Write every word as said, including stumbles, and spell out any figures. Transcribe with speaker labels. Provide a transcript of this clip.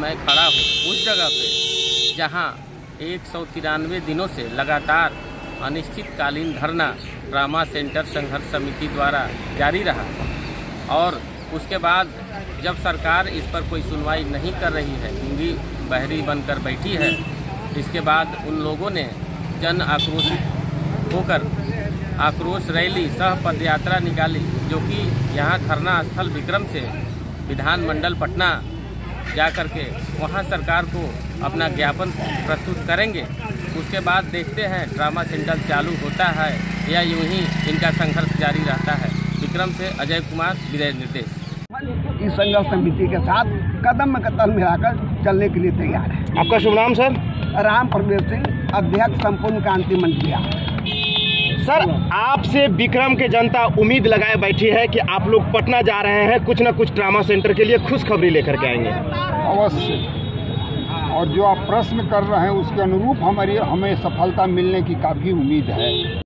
Speaker 1: मैं खड़ा हूँ उस जगह पे जहाँ एक सौ तिरानवे दिनों से लगातार अनिश्चितकालीन धरना ट्रामा सेंटर संघर्ष समिति द्वारा जारी रहा और उसके बाद जब सरकार इस पर कोई सुनवाई नहीं कर रही है, गूंगी बहरी बनकर बैठी है, इसके बाद उन लोगों ने जन आक्रोशित होकर आक्रोश रैली सह पदयात्रा निकाली, जो कि यहाँ धरना स्थल विक्रम से विधानमंडल पटना जा कर के वहाँ सरकार को अपना ज्ञापन प्रस्तुत करेंगे। उसके बाद देखते हैं ट्रामा सेंटर चालू होता है या यूं ही इनका संघर्ष जारी रहता है। विक्रम से अजय कुमार, विजय निर्देश।
Speaker 2: इस संघर्ष समिति के साथ कदम में कदम मिलाकर चलने के लिए तैयार है।
Speaker 3: आपका शुभ नाम सर?
Speaker 2: राम प्रवेश सिंह, अध्यक्ष संपूर्ण क्रांति मंच बिहार।
Speaker 3: सर, आपसे विक्रम के जनता उम्मीद लगाए बैठी है कि आप लोग पटना जा रहे हैं, कुछ न कुछ ट्रामा सेंटर के लिए खुशखबरी लेकर के आएंगे।
Speaker 4: अवश्य, और जो आप प्रश्न कर रहे हैं उसके अनुरूप हमारी हमें सफलता मिलने की काफ़ी उम्मीद है।